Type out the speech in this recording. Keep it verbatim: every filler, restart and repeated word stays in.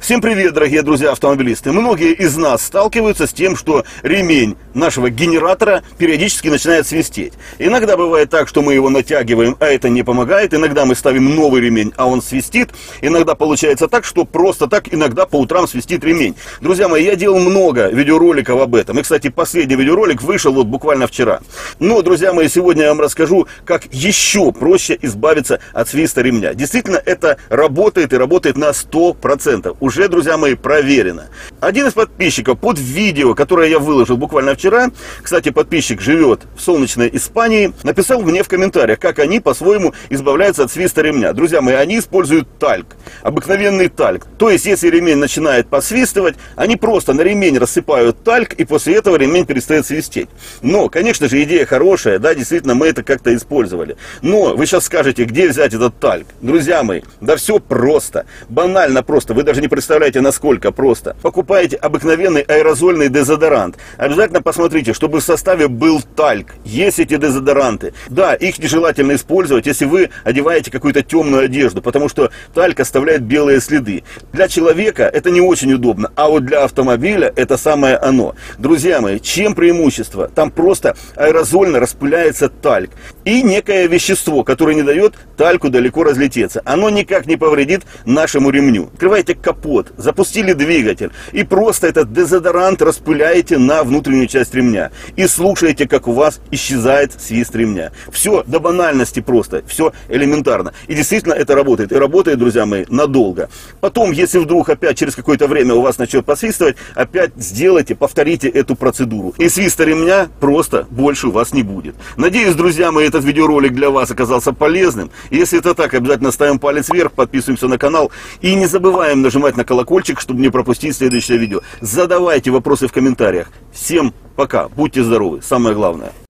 Всем привет, дорогие друзья автомобилисты. Многие из нас сталкиваются с тем, что ремень нашего генератора периодически начинает свистеть. Иногда бывает так, что мы его натягиваем, а это не помогает. Иногда мы ставим новый ремень, а он свистит. Иногда получается так, что просто так иногда по утрам свистит ремень. Друзья мои, я делал много видеороликов об этом. И, кстати, последний видеоролик вышел вот буквально вчера. Но, друзья мои, сегодня я вам расскажу, как еще проще избавиться от свиста ремня. Действительно, это работает и работает на сто процентов. Уже, друзья мои, проверено. Один из подписчиков под видео, которое я выложил буквально вчера, кстати, подписчик живет в солнечной Испании, написал мне в комментариях, как они по-своему избавляются от свиста ремня. Друзья мои, они используют тальк, обыкновенный тальк. То есть, если ремень начинает посвистывать, они просто на ремень рассыпают тальк, и после этого ремень перестает свистеть. Но, конечно же, идея хорошая, да, действительно, мы это как-то использовали. Но вы сейчас скажете, где взять этот тальк? Друзья мои, да все просто, банально просто, вы даже не представляете, насколько просто. Покупаете обыкновенный аэрозольный дезодорант. Обязательно посмотрите, чтобы в составе был тальк. Есть эти дезодоранты. Да, их нежелательно использовать, если вы одеваете какую-то темную одежду, потому что тальк оставляет белые следы. Для человека это не очень удобно, а вот для автомобиля это самое оно. Друзья мои, чем преимущество? Там просто аэрозольно распыляется тальк. И некое вещество, которое не дает тальку далеко разлететься. Оно никак не повредит нашему ремню. Открываете капот, запустили двигатель и просто этот дезодорант распыляете на внутреннюю часть ремня. И слушаете, как у вас исчезает свист ремня. Все до банальности просто, все элементарно. И действительно это работает. И работает, друзья мои, надолго. Потом, если вдруг опять через какое-то время у вас начнет посвистывать, опять сделайте, повторите эту процедуру. И свиста ремня просто больше у вас не будет. Надеюсь, друзья мои, этот видеоролик для вас оказался полезным. Если это так, обязательно ставим палец вверх, подписываемся на канал и не забываем нажимать на колокольчик, чтобы не пропустить следующее видео. Задавайте вопросы в комментариях. Всем пока, будьте здоровы, самое главное.